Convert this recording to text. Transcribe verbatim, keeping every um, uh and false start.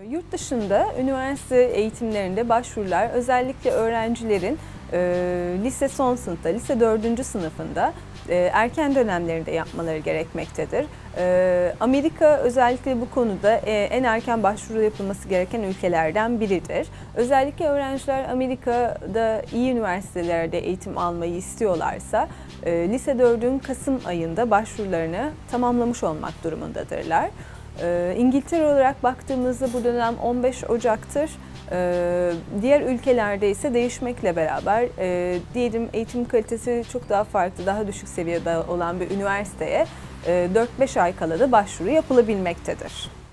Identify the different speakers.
Speaker 1: Yurt dışında üniversite eğitimlerinde başvurular özellikle öğrencilerin e, lise son sınıfta, lise dördüncü sınıfında e, erken dönemlerinde yapmaları gerekmektedir. E, Amerika özellikle bu konuda e, en erken başvuru yapılması gereken ülkelerden biridir. Özellikle öğrenciler Amerika'da iyi üniversitelerde eğitim almayı istiyorlarsa e, lise dördün Kasım ayında başvurularını tamamlamış olmak durumundadırlar. İngiltere olarak baktığımızda bu dönem on beş Ocak'tır. Diğer ülkelerde ise değişmekle beraber diyelim eğitim kalitesi çok daha farklı, daha düşük seviyede olan bir üniversiteye dört beş ay kala da başvuru yapılabilmektedir.